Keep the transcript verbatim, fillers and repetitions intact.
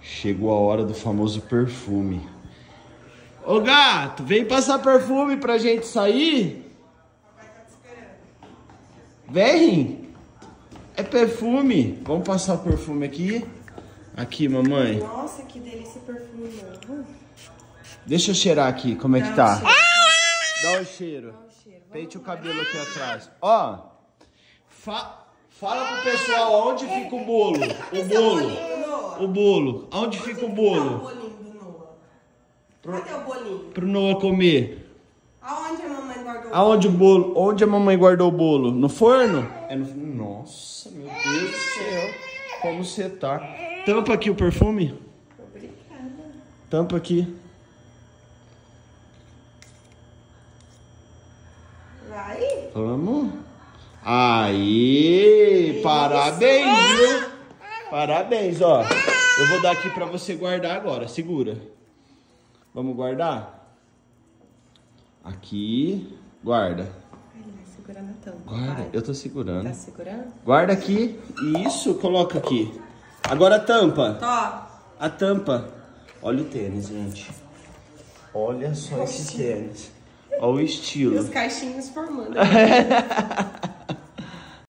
Chegou a hora do famoso perfume. Ô gato, vem passar perfume pra gente sair? Vem! É perfume. Vamos passar o perfume aqui. Aqui, mamãe. Nossa, que delícia perfume novo. Deixa eu cheirar aqui, como é que tá? Dá um cheiro. Dá um cheiro. Peite o cabelo aqui atrás. Ó, fa fala pro pessoal onde fica o bolo. O bolo. O bolo. Onde fica o bolo? O bolinho do Noah. Cadê o bolinho? Pro Noah comer. Aonde a mamãe guardou o Aonde o bolo? Onde a mamãe guardou o bolo? No forno? É no... Nossa, meu Deus do céu. Como você tá? Tampa aqui o perfume. Obrigada. Tampa aqui. Vai. Vamos. Aí, parabéns, viu? Parabéns, ó. Eu vou dar aqui pra você guardar agora. Segura. Vamos guardar? Aqui. Guarda. Ele vai segurando a tampa. Guarda. Vai. Eu tô segurando. Tá segurando? Guarda aqui. Isso, coloca aqui. Agora a tampa. Tó. A tampa. Olha o tênis, gente. Olha só esse tênis. Olha o E estilo. os caixinhos formando.